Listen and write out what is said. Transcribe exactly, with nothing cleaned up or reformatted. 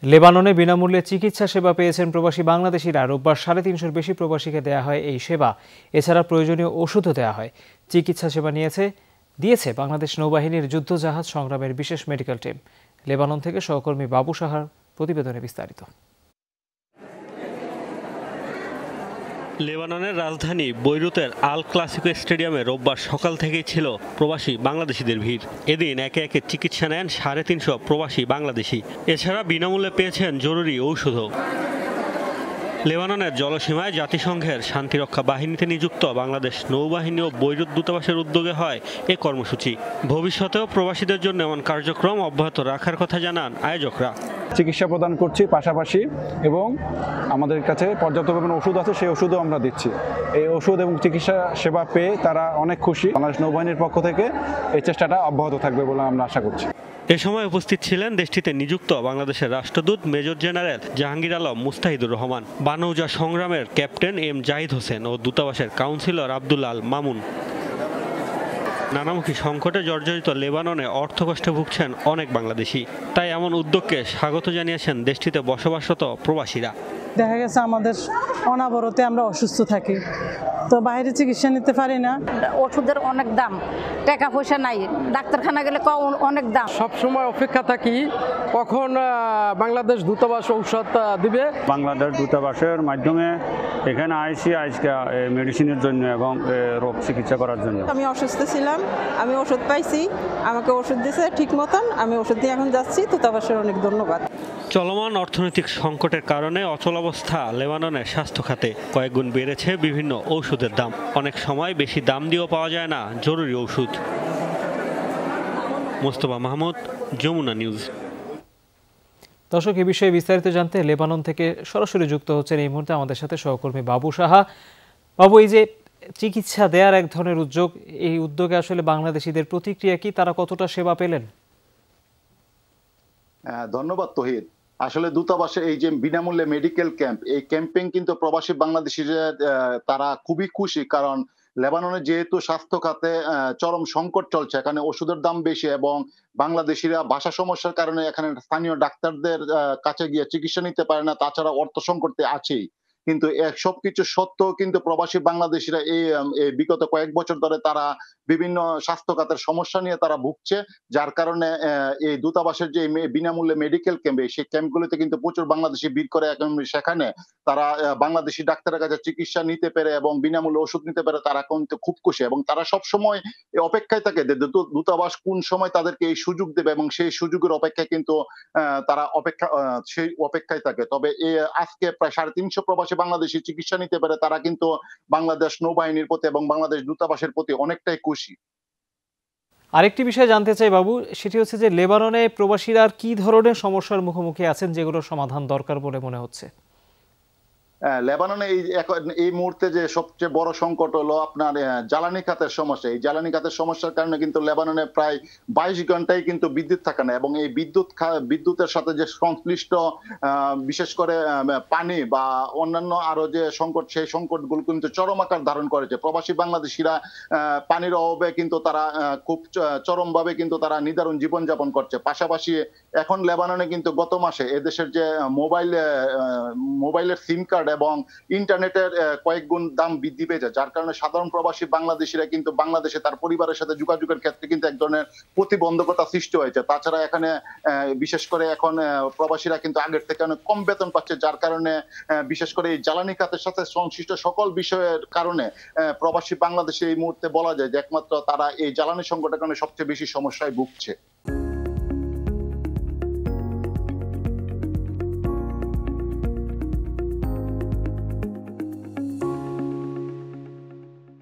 লেবাননে বিনামূল্যে চিকিৎসা সেবা পেয়েছেন প্রবাসী বাংলাদেশিরা। রোববার সাড়ে তিনশোর বেশি প্রবাসীকে দেয়া হয় এই সেবা। এছাড়া প্রয়োজনীয় ওষুধও দেওয়া হয়। চিকিৎসা সেবা নিয়েছে দিয়েছে বাংলাদেশ নৌবাহিনীর যুদ্ধজাহাজ সংগ্রামের বিশেষ মেডিকেল টিম। লেবানন থেকে সহকর্মী বাবু সাহার প্রতিবেদনে বিস্তারিত। লেবাননের রাজধানী বৈরুতের আল ক্লাসিকো স্টেডিয়ামে রোববার সকাল থেকেই ছিল প্রবাসী বাংলাদেশিদের ভিড়। এদিন একে একে চিকিৎসা নেন সাড়ে তিনশো প্রবাসী বাংলাদেশি। এছাড়া বিনামূল্যে পেয়েছেন জরুরি ঔষধও। লেবাননের জলসীমায় জাতিসংঘের শান্তিরক্ষা বাহিনীতে নিযুক্ত বাংলাদেশ নৌবাহিনী ও বৈরুত দূতাবাসের উদ্যোগে হয় এ কর্মসূচি। ভবিষ্যতেও প্রবাসীদের জন্য এমন কার্যক্রম অব্যাহত রাখার কথা জানান আয়োজকরা। চিকিৎসা প্রদান করছি পাশাপাশি, এবং আমাদের কাছে পর্যাপ্ত পরিমাণ ওষুধ আছে, সেই ওষুধও আমরা দিচ্ছি। এই ওষুধ এবং চিকিৎসা সেবা পেয়ে তারা অনেক খুশি। বাংলাদেশ নৌবাহিনীর পক্ষ থেকে এই চেষ্টাটা অব্যাহত থাকবে বলে আমরা আশা করছি। এ সময় উপস্থিত ছিলেন দেশটিতে নিযুক্ত বাংলাদেশের রাষ্ট্রদূত মেজর জেনারেল জাহাঙ্গীর আলম মুস্তাহিদুর রহমান, বানৌজা সংগ্রামের ক্যাপ্টেন এম জাহিদ হোসেন ও দূতাবাসের কাউন্সিলর আব্দুল আল মামুন। নানামুখী সংকটে জর্জরিত লেবাননে অর্থকষ্টে ভুগছেন অনেক বাংলাদেশি। তাই এমন উদ্যোগকে স্বাগত জানিয়েছেন দেশটিতে বসবাসরত প্রবাসীরা। দেখা গেছে আমাদের অনাবরতে আমরা অসুস্থ থাকি, তো বাইরে চিকিৎসা নিতে পারি না। ওষুধের অনেক দাম, টাকা পয়সা নাই, ডাক্তারখানা গেলে অনেক দাম। সব সময় অপেক্ষা থাকি কখন বাংলাদেশ দূতাবাস ঔষধ দিবে। বাংলাদেশ দূতাবাসের মাধ্যমে এখানে আইসি আজকে মেডিসিনের জন্য এবং রোগ চিকিৎসা করার জন্য। আমি অসুস্থ ছিলাম, আমি ওষুধ পাইছি, আমাকে ওষুধ দিয়েছে ঠিক মতন, আমি ওষুধ দিয়ে এখন যাচ্ছি। দূতাবাসের অনেক ধন্যবাদ। চলমান অর্থনৈতিক সংকটের কারণে অচলাবস্থা লেবাননের স্বাস্থ্য খাতে। কয়েকগুণ বেড়েছে বিভিন্ন ঔষধের দাম। অনেক সময় বেশি দাম দিয়েও পাওয়া যায় না জরুরি ওষুধ। মোস্তফা মাহমুদ, যমুনা নিউজ। দর্শক, এ বিষয়ে বিস্তারিত জানতে লেবানন থেকে সরাসরি যুক্ত হচ্ছেন এই মুহূর্তে আমাদের সাথে সহকর্মী বাবু সাহা। বাবু, এই যে চিকিৎসা দেওয়ার এক ধরনের উদ্যোগ, এই উদ্যোগে আসলে বাংলাদেশিদের প্রতিক্রিয়া কি? তারা কতটা সেবা পেলেন? ধন্যবাদ তহিদ। আসলে দূতাবাসে এই যে বিনামূল্যে মেডিকেল ক্যাম্প, এই ক্যাম্পেইন কিন্তু প্রবাসী বাংলাদেশিরা তারা খুবই খুশি। কারণ লেবাননে যেহেতু স্বাস্থ্য খাতে চরম সংকট চলছে, এখানে ওষুধের দাম বেশি এবং বাংলাদেশিরা ভাষা সমস্যার কারণে এখানে স্থানীয় ডাক্তারদের কাছে গিয়ে চিকিৎসা নিতে পারে না। তাছাড়া অর্থ সংকট আছেই। কিন্তু সবকিছু সত্ত্বেও কিন্তু প্রবাসী বাংলাদেশিরা এই বিগত কয়েক বছর ধরে তারা বিভিন্ন স্বাস্থ্য খাতের সমস্যা নিয়ে তারা ভুগছে। যার কারণে এই দূতাবাসের যে বিনামূল্যে মেডিকেল ক্যাম্প, সেই ক্যাম্পগুলোতে কিন্তু প্রচুর বাংলাদেশি ভিড় করে। সেখানে তারা বাংলাদেশি ডাক্তারের কাছে চিকিৎসা নিতে পেরে এবং বিনামূল্যে ওষুধ নিতে পেরে তারা কিন্তু খুব খুশি। এবং তারা সবসময় অপেক্ষায় থাকে যে দূতাবাস কোন সময় তাদেরকে এই সুযোগ দেবে, এবং সেই সুযোগের অপেক্ষায় কিন্তু তারা অপেক্ষা সেই অপেক্ষায় থাকে। তবে আজকে প্রায় সাড়ে তিনশো প্রবাসী বাংলাদেশি চিকিৎসা নিতে পারে। তারা কিন্তু বাংলাদেশ নৌবাহিনীর প্রতি এবং বাংলাদেশ দূতাবাসের প্রতি অনেকটাই খুশি। আরেকটি বিষয় জানতে চাই বাবু, সেটি হচ্ছে যে লেবাননে প্রবাসীরা আর কি ধরনের সমস্যার মুখোমুখি আছেন যেগুলোর সমাধান দরকার বলে মনে হচ্ছে? লেবাননে এই এই মুহূর্তে যে সবচেয়ে বড় সংকট হলো আপনার জ্বালানি খাতের সমস্যা। এই জ্বালানি খাতের সমস্যার কারণে কিন্তু লেবাননে প্রায় বাইশ ঘন্টায় কিন্তু বিদ্যুৎ থাকে না। এবং এই বিদ্যুৎ বিদ্যুতের সাথে যে সংশ্লিষ্ট বিশেষ করে পানি বা অন্যান্য আরো যে সংকট, সেই সংকটগুলো কিন্তু চরম আকার ধারণ করেছে। প্রবাসী বাংলাদেশিরা পানির অভাবে কিন্তু তারা খুব চরমভাবে কিন্তু তারা নিদারুণ জীবনযাপন করছে। পাশাপাশি এখন লেবাননে কিন্তু গত মাসে এদেশের যে মোবাইল মোবাইলের সিম কার্ড এবং ইন্টারনেটের কয়েক গুণ দাম বৃদ্ধি পেয়েছে। যার কারণে সাধারণ প্রবাসী বাংলাদেশিরা কিন্তু বাংলাদেশে তার পরিবারের সাথে যোগাযোগের ক্ষেত্রে কিন্তু এক ধরনের প্রতিবন্ধকতা সৃষ্টি হয়েছে। তাছাড়া এখানে বিশেষ করে এখন প্রবাসীরা কিন্তু আগের থেকে অনেক কম বেতন পাচ্ছে। যার কারণে বিশেষ করে এই জ্বালানি খাতের সাথে সংশ্লিষ্ট সকল বিষয়ের কারণে প্রবাসী বাংলাদেশে এই মুহূর্তে বলা যায় যে একমাত্র তারা এই জ্বালানি সংকটের কারণে সবচেয়ে বেশি সমস্যায় ভুগছে।